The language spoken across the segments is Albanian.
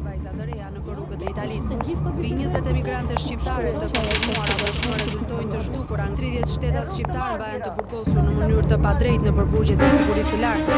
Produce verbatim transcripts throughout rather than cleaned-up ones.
Vajza të reja në rrugët e Italisë. Mbi njëzet emigrante shqiptare të konfirmuar apo të rezultojnë të zhdukura në tridhjetë shteta shqiptar mbahen të burgosur në mënyrë të padrejtë në përburgjet e sigurisë së lartë.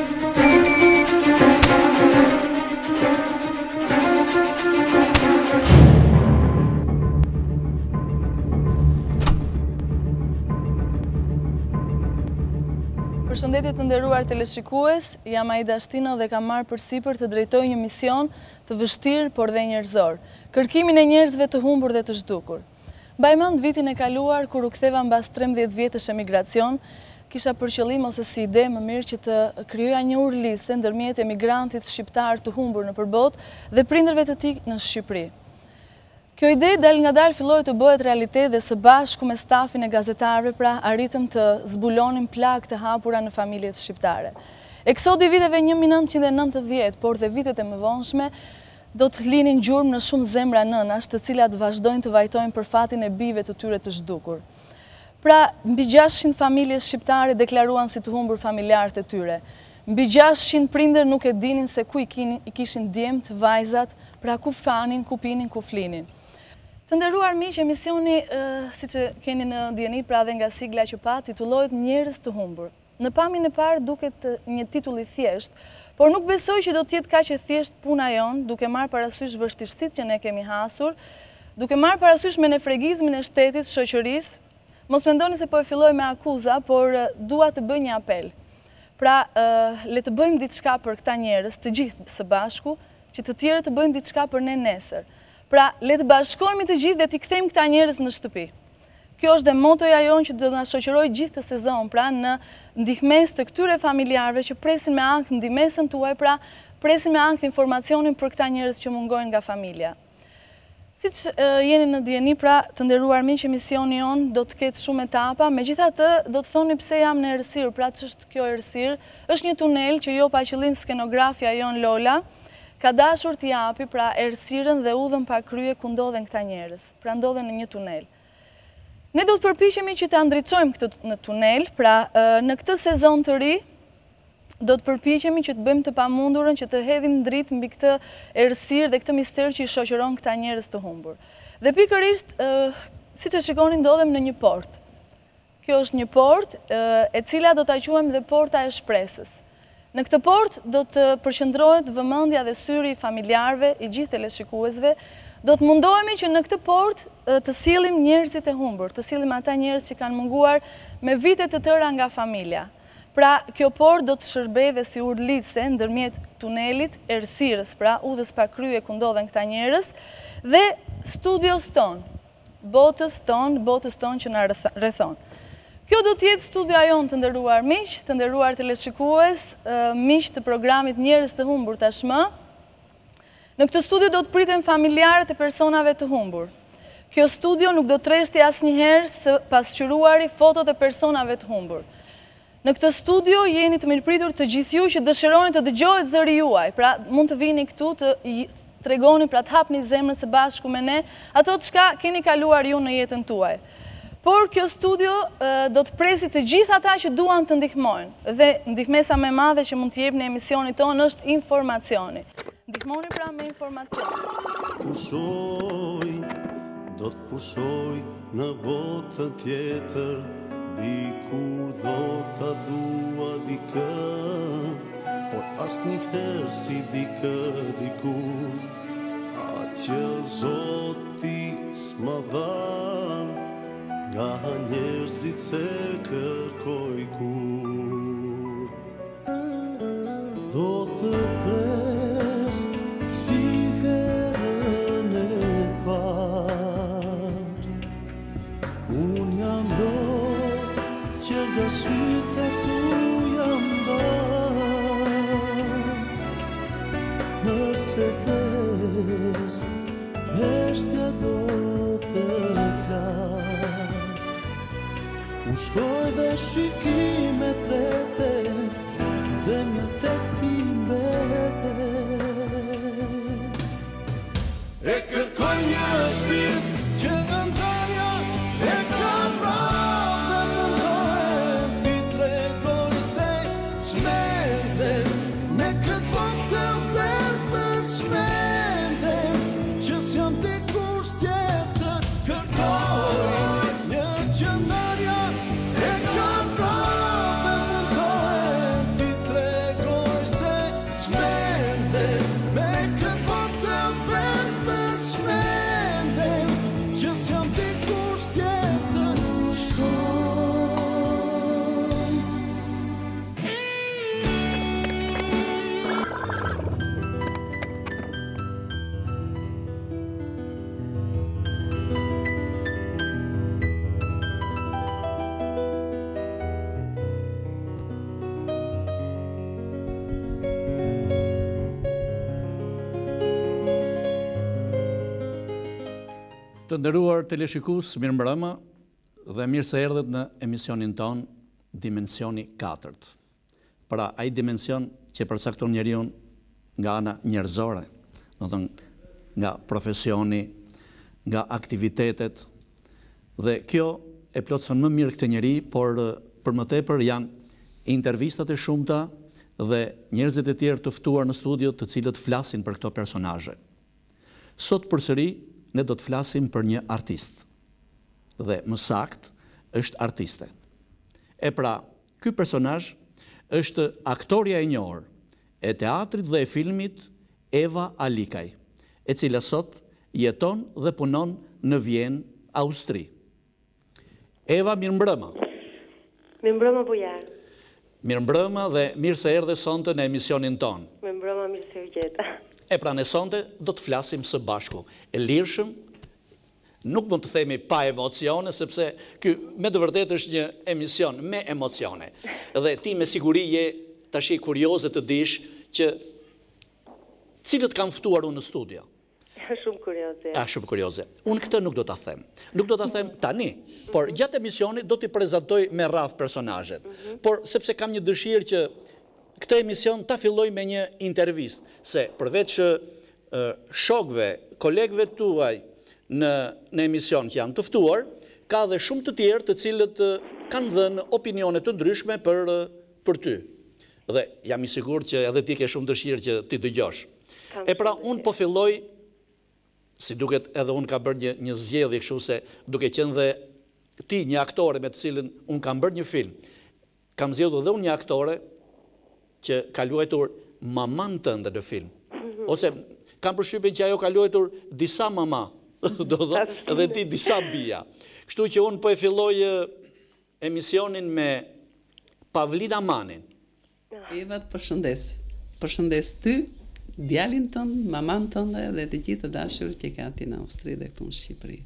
Përshëndetje të nderuar teleshikues, jam Aida Shtino dhe kam marrë përsipër të drejtoj një mision të vështirë por dhe njerëzor, kërkimin e njerëzve të humbur dhe të zhdukur. Mbaj mend vitin e kaluar kur u ktheva mbas trembëdhjetë vjetësh emigracion, kisha për qëllim ose si ide më mirë që të krijoja një urlisë ndërmjet emigrantit shqiptar të humbur në përbotë dhe prindërve të tij në Shqipëri. Kjo ide dal nga dal filloi të bëhet realitet dhe së bashku me stafin e gazetarëve pra arritëm të zbulonim plagë të hapura në familjet shqiptare. Eksodi viteve një mijë nëntëqind e nëntëdhjetë, por dhe vitet e mëvonshme, do të linin gjurmë në shumë zemra nënash, të cilat vazhdojnë të vajtojnë për fatin e bijve të tyre të zhdukur. Pra, mbi gjashtëqind familje shqiptare deklaruan si të humbur familjarët e tyre. Mbi gjashtëqind prindër nuk e dinin se ku i kishin djemt, vajzat, pra ku fanin, ku pinin, ku flinin. Të nderuar miq, emisioni, uh, si që keni në dieni, pra dhe nga sigla që pa, titullohet Njerëz të humbur. Në pamjen e parë duket një titull i thjesht, por nuk besoj që do të jetë kaq e thjesht puna jon, duke marrë parasysh vështirësitë që ne kemi hasur, duke marrë parasysh menefregizmin e shtetit, shoqërisë. Mos mendoni se po e filloj me akuza, por uh, dua të bëj një apel. Pra, uh, le të bëjmë diçka për këta njerëz, të gjithë së bashku, që të tjerë të bëjnë diçka për ne nesër. Pra, le të bashkohemi të gjithë dhe t'i kthejmë këta njerëz në shtëpi. Kjo është dhe motoja jonë që do na shoqërojë gjithë të sezon, pra në ndihmes të këtyre familjarëve që presin me ankth ndihmesën tuaj, pra presin me ankth informacionin për këta njerëz që mungojnë nga familja. Siç uh, jeni në dieni, pra të nderuar miq, emisioni jonë do të ketë shumë etapa, megjithatë do të thoni pse jam në errësirë, pra ç'është kjo errësirë? Është një tunel që jo pa qëllim skenografja jon Lola ka dashur t'i japi pra errësirën dhe udhën pa krye ku ndodhen këta njerëz, pra ndodhen në një tunel. Ne do të përpiqemi që ta ndriçojmë këtë në tunel, pra në këtë sezon të ri do të përpiqemi që të bëjmë të pamundurën që të hedhim dritë mbi këtë errësirë dhe këtë mister që i shoqëron këta njerëz të humbur. Dhe pikërisht, siç e shikoni, ndodhem në një portë. Kjo është një portë e cila do ta quajmë dhe porta e shpresës. Në këtë portë do të përqendrohet vëmendja dhe syri i familjarëve, i gjithë teleshikuesve. Do të mundohemi që në këtë portë të sillim njerëzit e humbur, të sillim ata njerëz që kanë munguar me vite të tëra nga familja. Pra, kjo portë do të shërbejë dhe si urlitse ndërmjet tunelit, errësirës, pra udhës pa krye ku ndodhen këta njerëz, dhe studios tonë, botës tonë, botës tonë që na rrethon. Kjo do të jetë studia jonë, të nderuar miq, të nderuar teleshikues, miq të programit Njerëz të humbur tashmë. Në këtë studio do të priten familjarët e personave të humbur. Kjo studio nuk do të treshti asnjëherë së pasqyruari fotot e personave të humbur. Në këtë studio jeni të mirëpritur të gjithë ju që dëshironi të dëgjohet zëri juaj, pra mund të vini këtu të tregoni, pra të hapni zemrën së bashku me ne, ato çka keni kaluar ju në jetën tuaj. Por kjo studio uh, do të presi të gjithë ata që duan të ndihmojnë dhe ndihmesa më e madhe që mund të jepni emisionit tonë është informacioni. Ndihmoni pra me informacion. Pushoj, do të pushoj në botën tjetër, dikur do ta dua dikë, por asnjëherë si dikë dikur, që Zoti s'ma dhan. Nga njerëzit se kërkoj kur do të pres si herën e parë. Unë jam lor që nga sytë tu jam darë. Nëse vdes, heshtja do të flas. Unë shkoj dhe shikimet dhe te, dhe një tek ti mbete. E kërkoj një shpirt që ndarja e ka vrarë, dhe mundohem ti tregoj se s'mendem, ne këtë botë të verë për s'mendem. Të nderuar teleshikues, mirëmbrëma dhe mirë se erdhët në emisionin ton Dimensioni katërt. Pra, ai dimension që përcakton njeriu nga ana njerëzore, do të thënë nga profesioni, nga aktivitetet, dhe kjo e plotëson më mirë këtë njeri, por për më tepër janë intervistat e shumta dhe njerëzit e tjerë të ftuar në studio të cilët flasin për këto personazhe. Sot përsëri ne do të flasim për një artist. Dhe më sakt është artiste. E pra, ky personazh është aktoria e njohur e teatrit dhe e filmit Eva Alikaj, e cila sot jeton dhe punon në Vjenë, Austri. Eva, mirëmbrëma. Mirëmbrëma bujar. Mirëmbrëma dhe mirë se erdhe sonte në emisionin ton. Mirëmbrëma, mirë se u gjeta. E pra, ne sonte do të flasim së bashku. E lirshëm, nuk mund të themi pa emocione, sepse ky me të vërtetë është një emision me emocione. Dhe ti me siguri je tash i kurioze të dish që cilët kanë ftuar unë në studio. Shumë kurioze. A, shumë kurioze. Unë këtë nuk do ta them. Nuk do ta them tani, por gjatë emisionit do t'i prezantoj me radhë personazhet. Mm-hmm. Por sepse kam një dëshirë që këtë emision ta filloj me një intervistë, se përveç uh, shokëve, kolegëve tuaj në, në emision që janë të ftuar, ka dhe shumë të tjerë të cilët uh, kanë dhënë opinione të ndryshme për, uh, për ty. Dhe jam i sigurt që edhe ti ke shumë dëshirë që ti dëgjosh. E pra, unë po filloj, si duket edhe unë ka bërë një, një zgjedhje kështu se duke qenë dhe ti një aktore me të cilën unë kam bërë një film, kam zgjedhur dhe unë një aktore që ka luajtur maman tënde në film. Mm-hmm. Ose kam përshtypjen që ajo ka luajtur disa mama, do thotë, edhe ti disa bija. Kështu që unë po e filloj emisionin me Pavlina Manin. Eva, të përshëndes. Përshëndes ty, djalin tënd, maman tënde dhe të gjithë të dashur që ka ti në Austri dhe këtu në Shqipëri.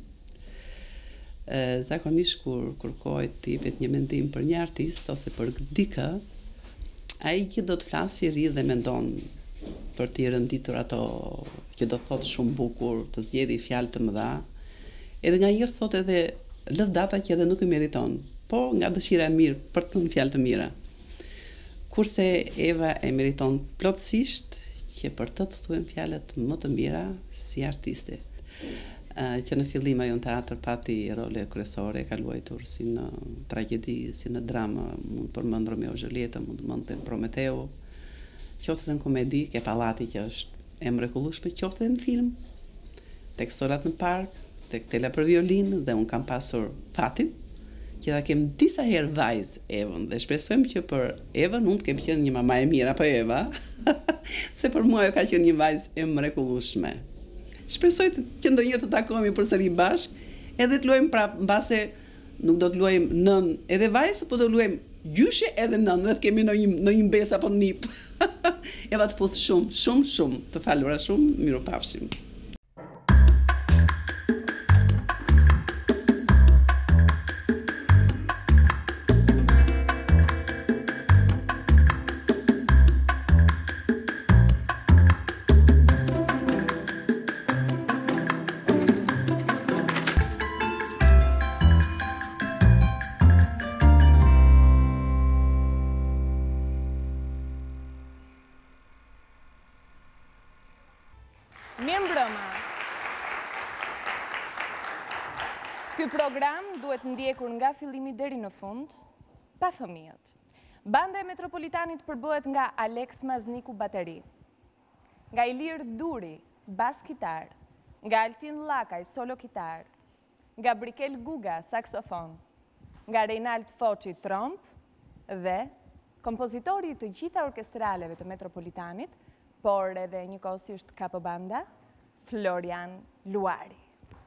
E, zakonisht kur kërkoj ti vet një mendim për një artist ose për dikë, ai që do të flasë i ri dhe mendon për t'i rënditur ato që do thotë shumë bukur, të zgjedhë fjalë të mëdha, edhe nga njërë thot edhe lëvdata që edhe nuk i meriton, po nga dëshira e mirë për të thënë fjalë të mira. Kurse Eva e meriton plotësisht që për të të thuhen fjalët më të mira si artiste. Uh, që në fillim ajo në teatr pati role kryesore, ka luajtur si në tragjedi, si në drama, mund përmend Romeo e Julieta, mund të mendte Prometeu, qoftë edhe në komedi, ke Pallati që është e mrekullueshme, qoftë edhe në film, tek Storat në park, tek Tela për violinë, dhe unë kam pasur fatin që ta kem disa herë vajzë Evën, dhe shpresojmë që për Evën unë të kem qenë një mama e mirë apo Eva, se për mua ajo ka qenë një vajzë e mrekullueshme. Shpresoj të që ndonjëherë të takohemi përsëri bashkë, edhe të luajmë prapë, mbase nuk do të luajmë nën edhe vajzë, po do luajmë gjyshe edhe nën, dhe të kemi në një, në një mbes apo nip. Eva të puth shumë, shumë, shumë, të falura shumë, mirupafshim. Ky program duhet ndjekur nga fillimi deri në fund, pa fëmijët. Banda e Metropolitanit përbohet nga Alex Mazniku bateri, nga Ilir Duri bas kitar, nga Altin Llakaj solo kitar, nga Brikel Guga saksofon, nga Reinald Foçi tromp dhe kompozitori të gjitha orkestraleve të Metropolitanit, por edhe njëkohësisht kapo banda, Florian Luari.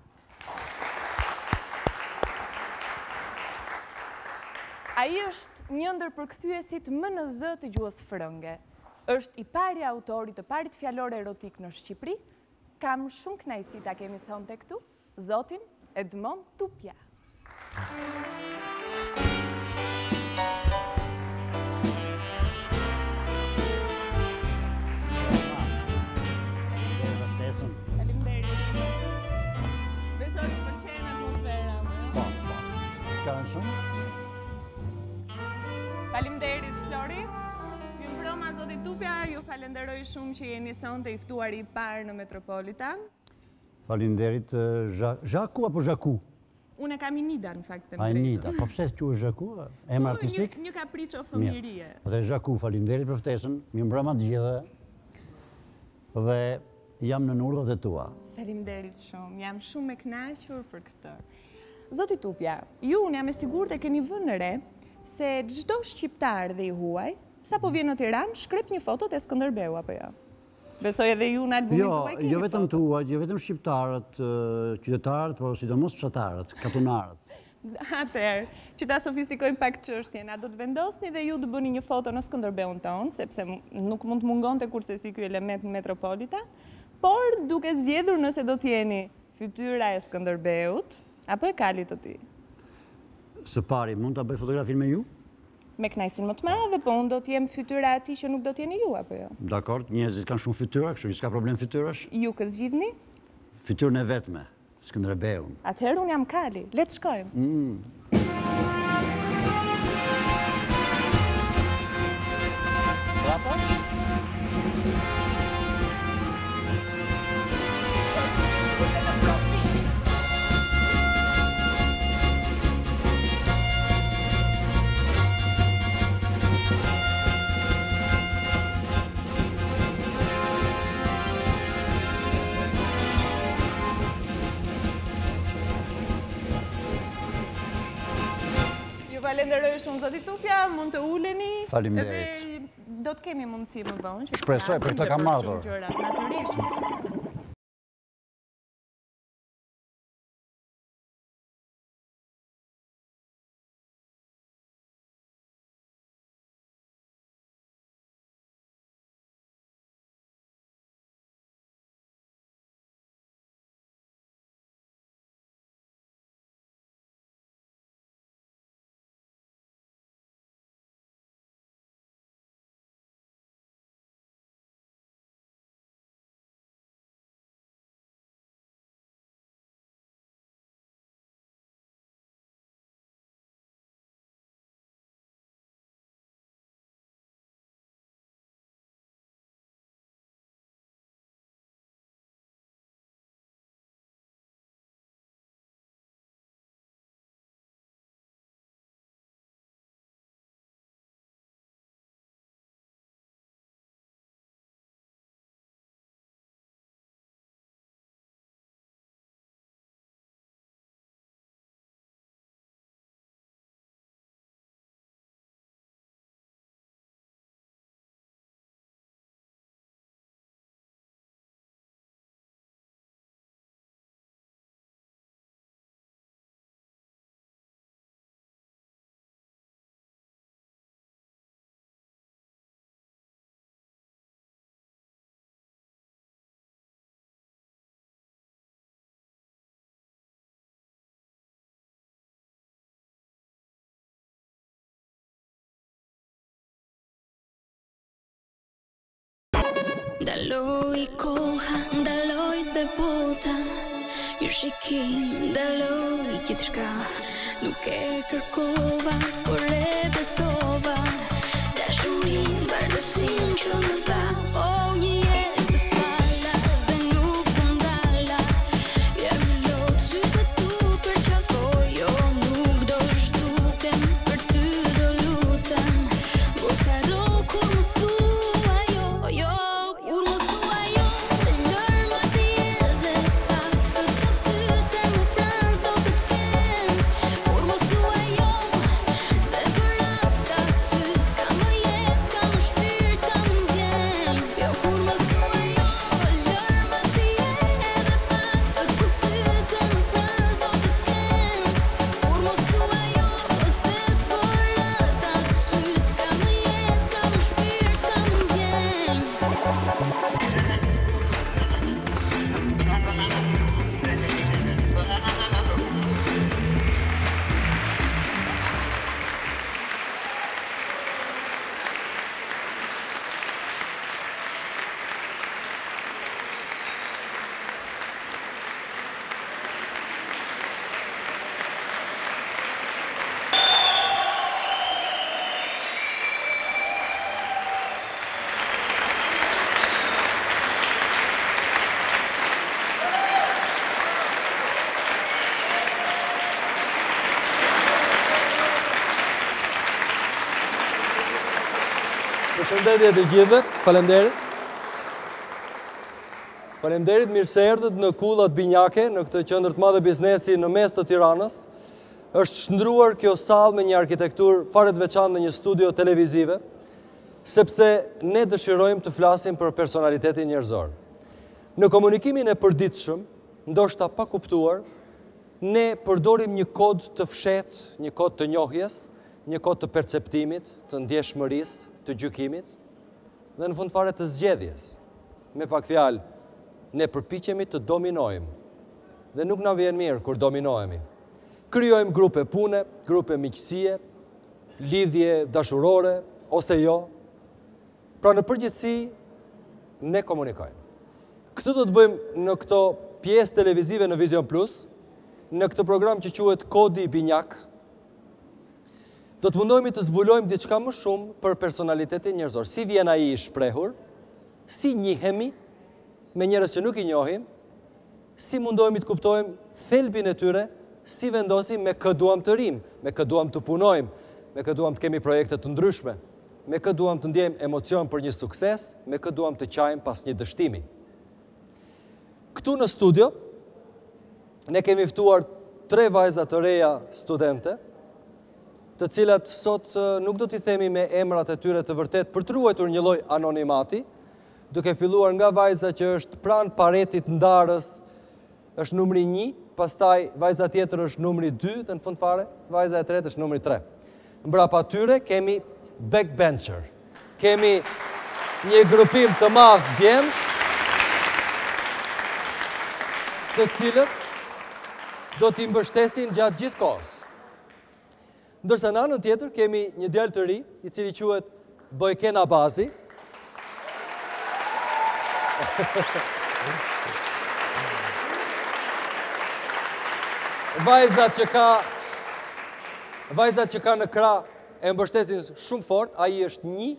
Ai është një ndër përkthyesit më në zë të gjuhës frënge. Është i pari autori të parit fjalor erotik në Shqipëri. Kam shumë kënaqësi ta kemi sonte këtu, zotin Edmond Tupja. falenderoj shumë që jeni sonte i ftuari i parë në Metropolitan. Faleminderit. Zhaku apo Zhaku? Unë kam Inida në fakt të A Inida, po pse quhet Zhaku? Emër artistik? Një kapriço fëmijërie. Atë Zhaku, faleminderit për ftesën. Mirëmbrëma të gjithëve. Dhe jam në urdhrat e tua. Faleminderit shumë. Jam shumë e kënaqur për këtë. Zoti Tupja, ju unë jam e sigurt e keni vënë re se çdo shqiptar dhe i huaj sa po vjen në Tiranë, shkrep një foto të Skënderbeu, apo jo? Besoj edhe ju në albumin jo, tuaj keni jo vetëm foto. tuaj, jo vetëm shqiptarët, qytetarët, por sidomos fshatarët, katunarët. Atëherë, që ta sofistikojmë pak çështjen, a do të vendosni dhe ju të bëni një foto në Skënderbeun tonë, sepse nuk mund të mungonte kurse si ky element në Metropolitan, por duke zgjedhur nëse do të jeni fytyra e Skënderbeut apo e kalit të tij. Së pari, mund ta bëj fotografinë me ju? Me kënaqësinë më të madhe, po unë do të jem fytyra e atij që nuk do të jeni ju, apo jo? Dakor, njerëzit kanë shumë fytyra, kështu që s'ka problem fytyrash. Ju kë zgjidhni? Fytyrën e vetme, Skënderbeun. Atëherë unë jam kali, le të shkojmë. Mm. Falenderoj shumë zoti Tupja, mund të uleni. Faleminderit. Edhe do të kemi mundësi më vonë që të Shpresoj, për flasim këtë dhe kam për ardhur. shumë gjëra, natyrisht. Ndaloj koha, ndaloj dhe bota, ju shikim, ndaloj gjithçka. Nuk e kërkova, por e besova, dashurin, bardësin që më dha. Oh, një jetë të fala dhe nuk më ndala. Jam në lotë sytë tu për qafoj, jo nuk do shdukem, për ty do lutem. Mos haro kur më thua jo, jo. Kur mos Përshëndetje të gjithëve, faleminderit. Faleminderit, mirë se erdhët në Kullat Binjake, në këtë qendër të madhe biznesi në mes të Tiranës. Është shndruar kjo sallë me një arkitekturë fare të veçantë në një studio televizive, sepse ne dëshirojmë të flasim për personalitetin njerëzor. Në komunikimin e përditshëm, ndoshta pa kuptuar, ne përdorim një kod të fshehtë, një kod të njohjes, një kod të perceptimit, të ndjeshmërisë, të gjykimit, dhe në fund fare të zgjedhjes. Me pak fjalë, ne përpiqemi të dominojmë, dhe nuk na vjen mirë kur dominohemi. Krijojmë grupe pune, grupe miqësie, lidhje dashurore, ose jo. Pra në përgjithësi, ne komunikojmë. Këtë do të bëjmë në këto pjesë televizive në Vision Plus, në këtë program që quhet Kodi Binjak. Do të mundohemi të zbulojmë diçka më shumë për personalitetin njerëzor. Si vjen ai i shprehur, si njihemi me njerëz që nuk i njohim, si mundohemi të kuptojmë thelbin e tyre, si vendosim me kë duam të rim, me kë duam të punojmë, me kë duam të kemi projekte të ndryshme, me kë duam të ndjejmë emocion për një sukses, me kë duam të qajmë pas një dështimi. Këtu në studio, ne kemi ftuar tre vajza të reja studente, të cilat sot nuk do t'i themi me emrat e tyre të vërtet për të ruajtur një lloj anonimati, duke filluar nga vajza që është pranë paretit ndarës, është numri një, pastaj vajza tjetër është numri dy, dhe në fund fare, vajza e tretë është numri tre. Mbrapa tyre kemi backbencher. Kemi një grupim të madh djemsh, të cilët do t'i mbështesin gjatë gjithë kohës. Ndërsa në anën tjetër kemi një djalë të ri, i cili quhet Bojken Abazi. Vajzat që ka Vajzat që ka në krah e mbështesin shumë fort, ai është një.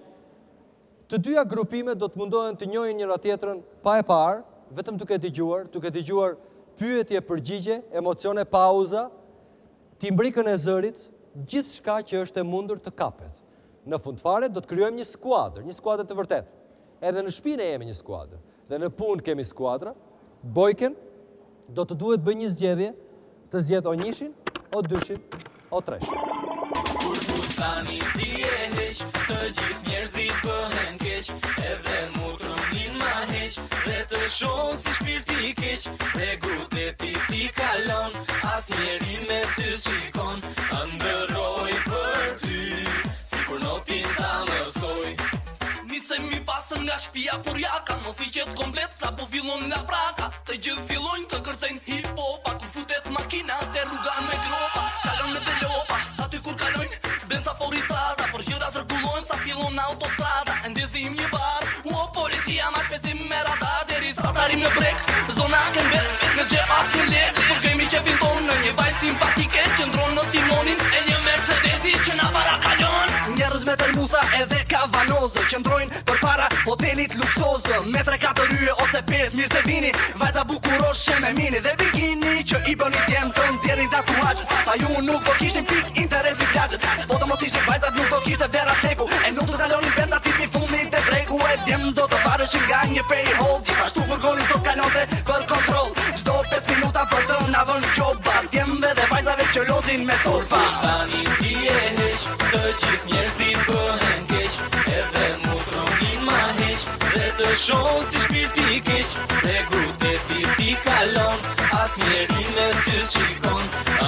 Të dyja grupimet do të mundohen të njohin njëra tjetrën pa e parë, vetëm duke dëgjuar, duke dëgjuar pyetje, përgjigje, emocione, pauza, timbrikën e zërit, gjithë shka që është e mundur të kapet. Në fund fare do të krijojmë një skuadër, një skuadër të vërtet. Edhe në shtëpi ne jemi një skuadër. Dhe në punë kemi skuadra. Bojken do të duhet bëj një zgjedhje, të zgjedh o njëshin, o dyshin, o treshin. Kur fustani ti e heq, të gjithë njerëzit bëhen keq, edhe në mutronin ma heq, dhe të shohën si shpirti keq, dhe guteti ti kalon, as njeri me sy shikon, ndërroj për ty, si kur notin ta mësoj. Nisemi pasën nga shpia por jaka, mos i qet komplet sa po fillon nga praka, të gjithë fillojnë të kërcejnë hip-hopa, kur futet makina te rrugan me gropa, kalon me te lopa, aty kur kalojnë, ben sa fori strada, por gjërat rregullojnë sa fillon autostrada, ndezim një bar, u policia ma shpecim me radar, deri sa tarim në brek, zona Kenber, në gjep as një lek, kur kemi qefin ton në një vaj simpatike, që ndron në timonin e një Mercedesi që na para kalon. Njerëz me termusa edhe kavanozë, që ndrojnë për para hotelit luksozë, me tre katër yje ose pesë mirë se vini, vajza bukuroshe me mini dhe bikini, që i bëni djem të nxjerrin tatuazhet, ta ju nuk do kishtin pik interesi plazhet, po të mos ishte vajzat nuk do kishte vera steku, e nuk do t'kalonin benta tipi fundit e breku, e djem do të vareshin nga një payhold, gjithashtu furgonin do t'kalonte për kontroll, çdo pesë minuta për të na vënë gjoba, djemve dhe vajzave që lozin me torfa. Fustani ti e heq, të gjithë njerëzit bëhen keq, edhe mutronin ma heq, dhe të shohën si shpirti keq, dhe guteti ti kalon, as njeri me sy shikon,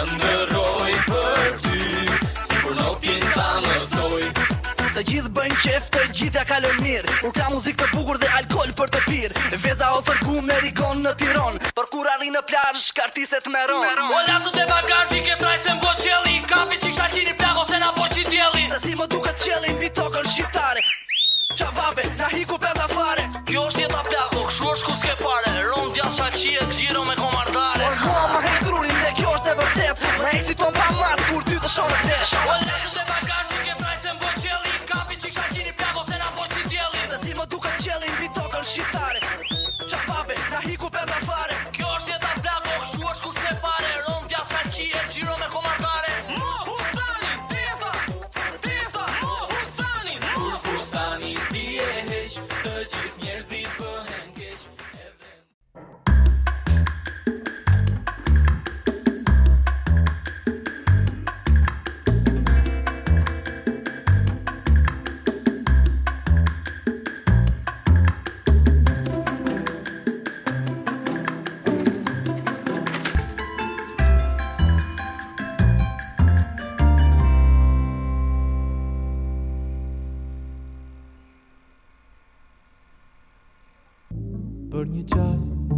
ndërroj për ty, si kur notin ta mësoj. Të gjithë bëjnë qef, të gjithë ja kalojnë mirë, kur ka muzikë të bukur dhe alkohol për të pirë, veza o fërgu me rigon në Tiron, për kur arri në plazh kartiset me ron. O lapsut e bagazhi ke trajse mbo qeli, kapi qik shaqini plago se na po qi djeli, se si më duket qeli mbi tokën shqiptare, qavabe na hiku peta fare, kjo është jeta plago, kshu është ku s'ke pare, ron djall shaqie gjiro me komardare. Por mua ma heq trurin dhe kjo është e vërtet, ma heq si ton pa mas kur ty të shonë të desh. O lapsut e bagazhi ke trajse mbo qeli, kapi qik shaqini plago se na po qi djeli, se si më duket qeli mbi tokën shqiptare, qavabe na hiku peta fare, kjo është jeta plago, kshu është ku s'ke pare, ron djall shaqie gjiro me komardare. Mo hustani, tjefta, tjefta, mo hustani, kur fustani ti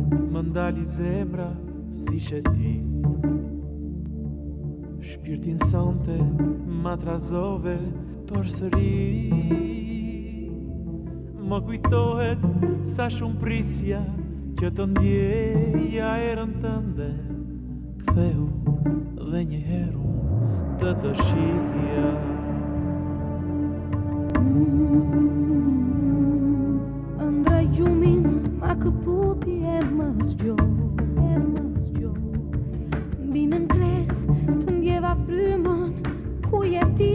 më ndali zemra si sheti. Shpirtin sonte ma trazove për sëri. Më kujtohet sa shumë prisja që të ndjeja erën tënde. Ktheu dhe një herë të të shihja. Ëndra gjumin ma këputi e më zgjo, e më zgjo. Mbi në kres të ndjeva frymën ku je ti.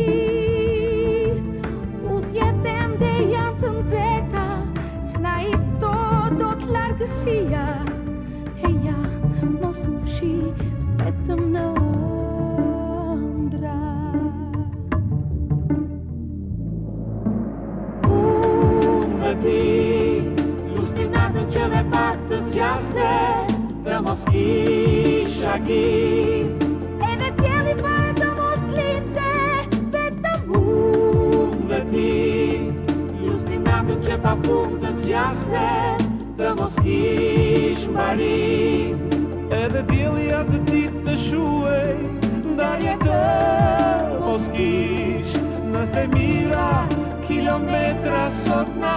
Udhjet e mde janë të nxehta, s'na i fto do t'largësia. E ja, mos më fshi vetëm në ëndra. Unë dhe ti lusnim natën që dhe pak të zgjaste, të mos kisha gim. Edhe tjeli fare të mos linte, vetëm unë dhe ti lusnim natën që pa fund të zgjaste, të mos kish mbari. Edhe djeli atë ditë të shuej, ndarje të mos kish. Nëse mira kilometra sot në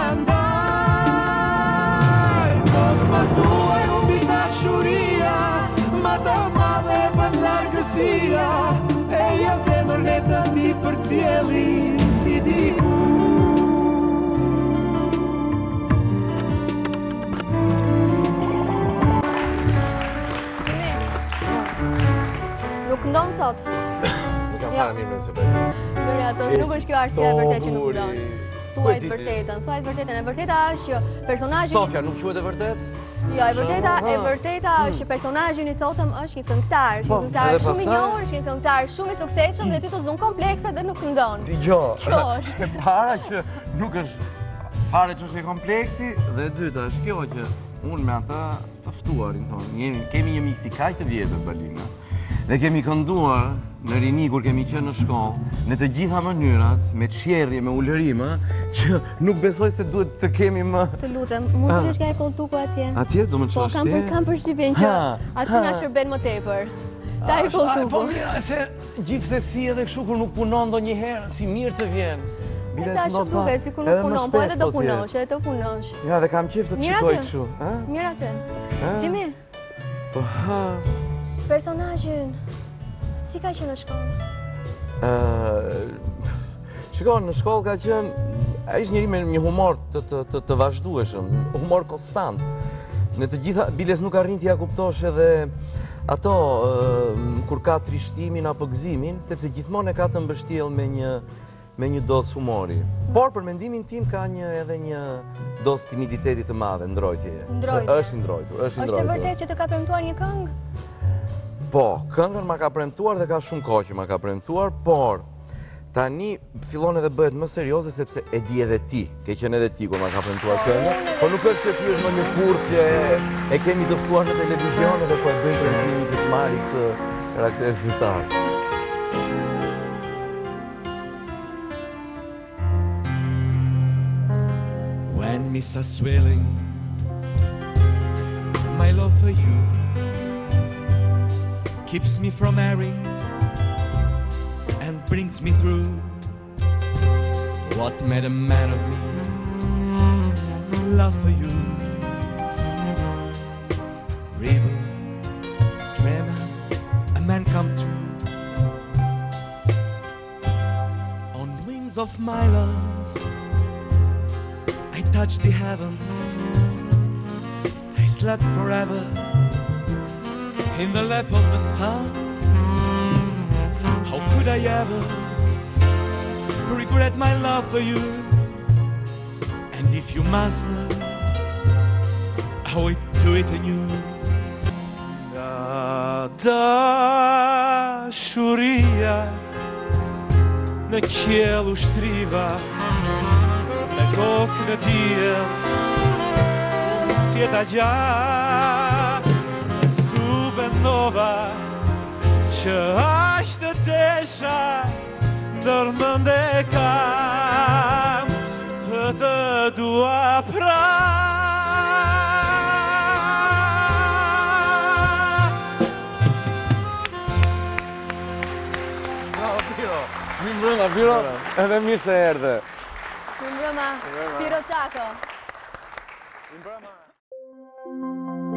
ndaj. Mos më thuaj humbi dashuria, ma të madhe për largësia. E ja zemër ne të ti për cjelim si diku. Nuk ndonë sot? Nuk kam fare mirë me që bëjë. Lëre ato, nuk është kjo arsye e vërtet që nuk ndonë. Thuajt vërtetën, thuajt vërtetën. E vërteta është që personazhi... Stofja nuk quhet e vërtet? Jo, e vërteta, e vërteta është që personazhi i sotëm është një këngëtar, një këngëtar shumë i njohur, është një këngëtar shumë i suksesshëm dhe ty të zon komplekse dhe nuk këndon. Dgjoj. Kjo është. E para që nuk është fare që është e kompleksi dhe e dyta është kjo që unë me ata të ftuarin tonë, kemi një miksi kaq të vjetër Balina. Dhe kemi kënduar në rini kur kemi qenë në shkollë, në të gjitha mënyrat, me qjerje, me ulërime, që nuk besoj se duhet të kemi më... Të lutem, mund të kesh ka e koltuku atje? Atje, do më të Po, kam, kam përshtypjen që aty nga shërben më tepër. Ta e koltuku. Po, mira, se gjithsesi edhe kështu kur nuk punon do njëherë, si mirë të vjen. Sa shumë duket, si kur nuk punon, po edhe do punosh, edhe do punosh. Ja, dhe kam qef të të qikoj kështu. Mirë atë. Gjimi. Po, ha... Personazhin, si ka qenë në shkollë? Shikon, në shkollë ka qenë, a ishtë njëri me një humor të vazhdueshëm, humor konstant. Në të gjitha, biles nuk arrin t'ja kuptosh edhe ato, kur ka trishtimin apo gëzimin, sepse gjithmonë e ka të mbështjell me një me një dos humori. Por, për mendimin tim, ka një edhe një dos timiditeti të madhe, ndrojtje. Ndrojtje. është ndrojtur, është ndrojtur. Është e vërtet që të ka premtuar një këngë? Po, këngën ma ka premtuar dhe ka shumë kohë që ma ka premtuar, por tani fillon edhe bëhet më serioze sepse e di edhe ti, ke qenë edhe ti kur ma ka premtuar këngën, por nuk është se ti është në një kurth që e kemi të ftuar në televizion edhe po e bëjmë premtimin që të marri këtë karakter zyrtar. When me starts swelling, my love for you keeps me from erring and brings me through. What made a man of me? Love for you. Rebel, tremor, a man come true. On wings of my love, I touched the heavens. I slept forever in the lap of the sun. How could I ever regret my love for you? And if you must know, I will do it anew. Nga dashuria në qiell u shtriva, me kokë në diell, fjeta gjatë subendova, që aq të desha ndërmend e kam të të dua pra. Mi mbrëma, Piro, edhe mirë se erdhe. Mi mbrëma, Piro Qako. Mi mbrëma.